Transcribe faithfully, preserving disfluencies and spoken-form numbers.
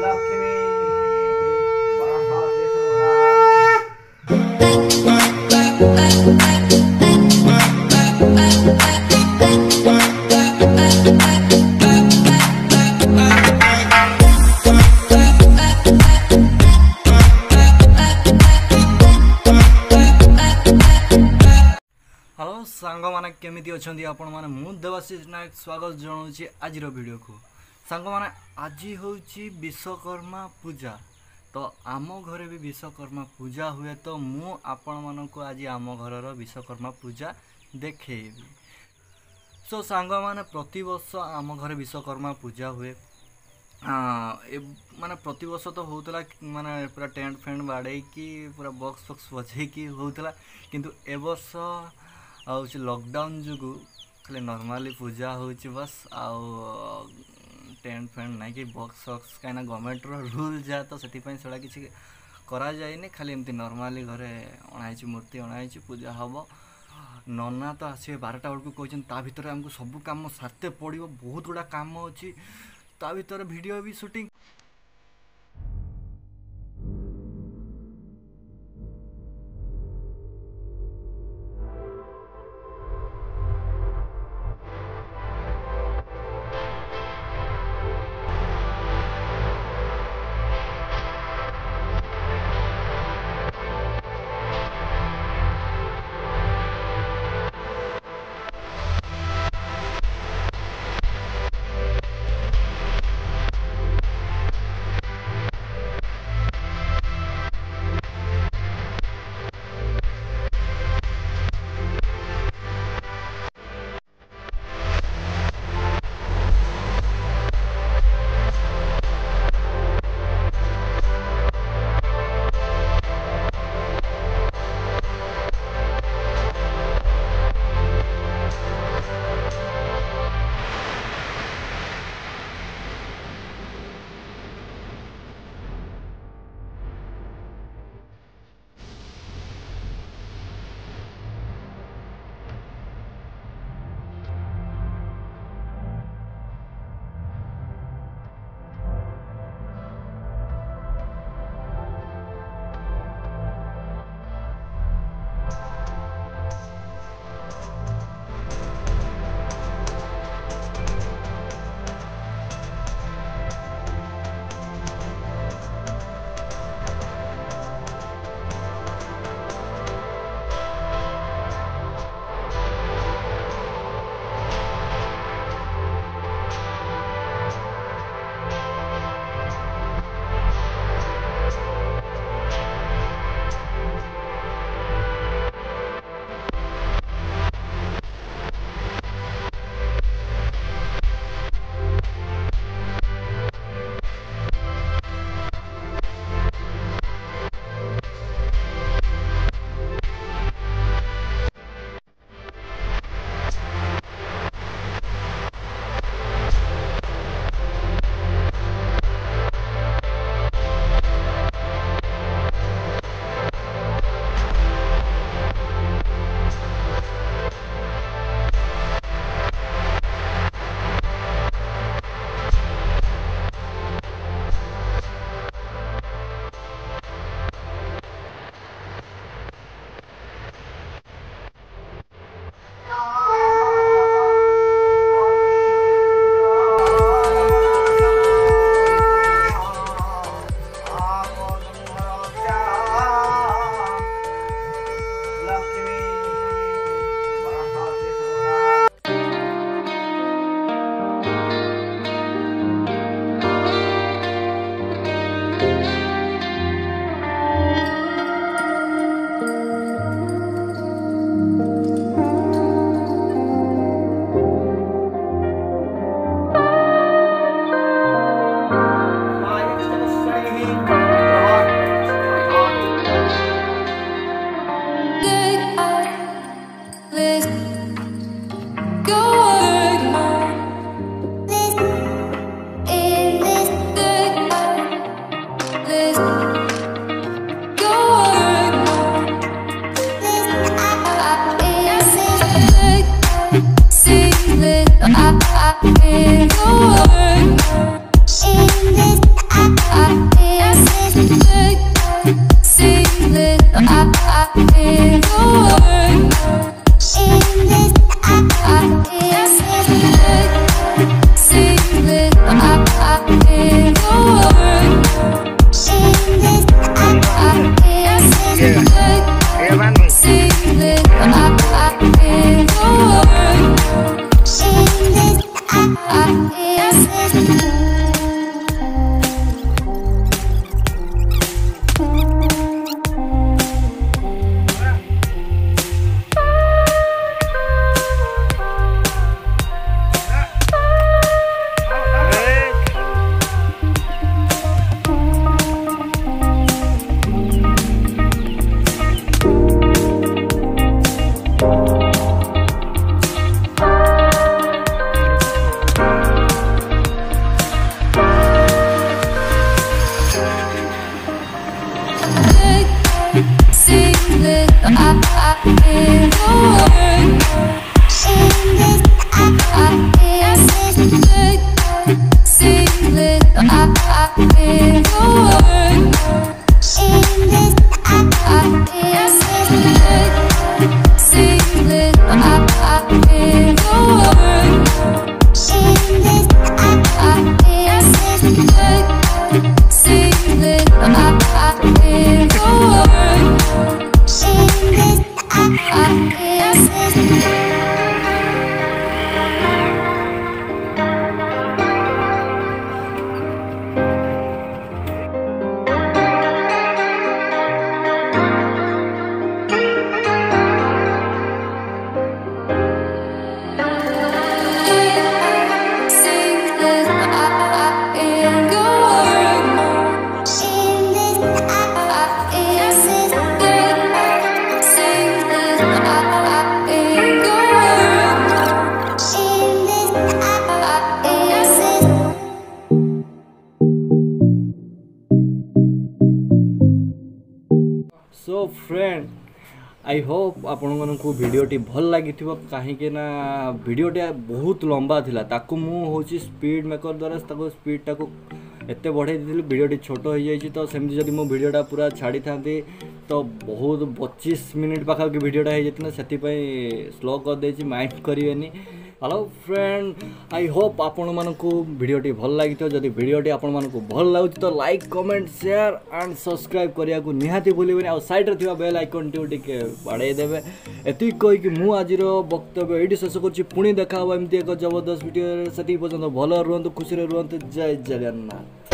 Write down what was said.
लक्ष्मी सरस्वती सर्वदा। हेलो सांग माने केमिति अछंती आपण माने मु देवाशीष नायक स्वागत जणाउछि आज वीडियो को। सांग माने आज होउछि विश्वकर्मा पूजा, तो आम घरे भी विश्वकर्मा पूजा हुए, तो मु आपण मानक आज आम घरर विश्वकर्मा पूजा देखेबी। सो सांग माने प्रति वर्ष आम घरे विश्वकर्मा पूजा हुए। हाँ ए माने प्रति वर्ष तो होतला माने पूरा टेंट फेंट बाड़े कि पूरा बॉक्स बॉक्स बजे कि होतला, किंतु ए वर्ष आउच लॉकडाउन जुगु खाली नॉर्मली पूजा होची बस। आउ टेंट फेंट ना कि बॉक्स बॉक्स कहीं गवर्नमेंट रो रूल जा, तो सेठी पई सेडा किछि करा जायनी, खाली एमती नॉर्मली घरे अणाइछि मूर्ति अणाइछि पूजा हबो। नना तो आसे बारटा बेलू कहछन, ता भितर हमको सब काम सारते पड़िबो, बहुत गुडा काम अछि, ता भितर वीडियो भी shooting. So friend I hope आपण मानकु वीडियोटी भल लगी कहीं ना वीडियोटी बहुत लंबा थिला ताकू मु होची स्पीड मेकर द्वारा ताको स्पीड टाको एते बढ़ाई दी वीडियोटी छोट हो जाइए तो सेमती जदि मो वीडियोटा पूरा छाड़ी था तो बहुत पच्चीस मिनिट पाखापाखि वीडियोटा हो जाता से स्लो कर देछि माइंड करिवेनी। हेलो फ्रेंड आई होप आपण मानकु वीडियोटी भल लगी जदि वीडियोटी आपण मानकु भल लागुछि तो like comment share and subscribe करिया को निहाती भूलिबेनी आ साइड रे थिबा बेल आइकन टी टिके बाड़े देबे एति कहि कि मु आजिर वक्तव्य एठी शेष करछि पुणी देखा हो एमती एक जबरदस्त वीडियो सेति पर्यंत भल रुहंतु खुशी रे रुहंतु जय जगन्नाथ।